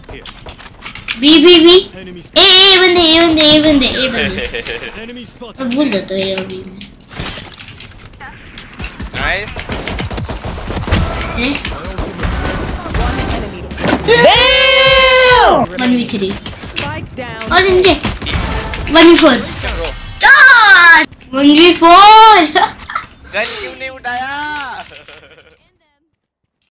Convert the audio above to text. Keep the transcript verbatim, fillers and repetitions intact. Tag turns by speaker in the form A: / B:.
A: B B B A A बंदे A बंदे A बंदे ए बंदे मैं भूल जाता हूँ ये अभी में
B: नाइस
A: वन वी थ्री और इनके one V four one V four
B: gun क्यों नहीं उठाया